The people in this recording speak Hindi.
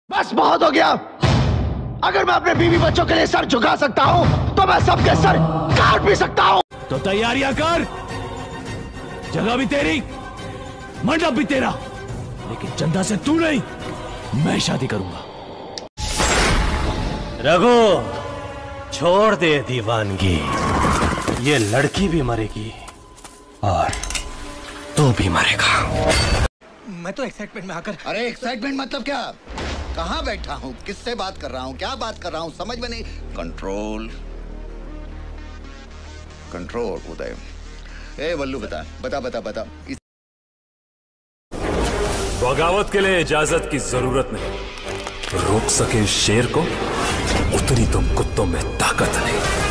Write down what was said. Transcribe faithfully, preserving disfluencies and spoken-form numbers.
बस बहुत हो गया। अगर मैं अपने बीवी बच्चों के लिए सर झुका सकता हूं तो मैं सबके सर काट भी सकता हूं। तो तैयारियां कर, जगह भी तेरी, मंडप भी तेरा, लेकिन चंदा से तू नहीं, मैं शादी करूंगा। रघु, छोड़ दे दीवानगी, ये लड़की भी मरेगी और तू भी मरेगा। मैं तो एक्साइटमेंट में आकर। अरे एक्साइटमेंट मतलब क्या? कहाँ बैठा हूँ, किससे बात कर रहा हूँ, क्या बात कर रहा हूँ, समझ में नहीं। कंट्रोल कंट्रोल उदय। ए वल्लू, बता बता बता बता इस... बगावत के लिए इजाजत की जरूरत नहीं, रोक सके शेर को उतनी तो कुत्तों में ताकत नहीं।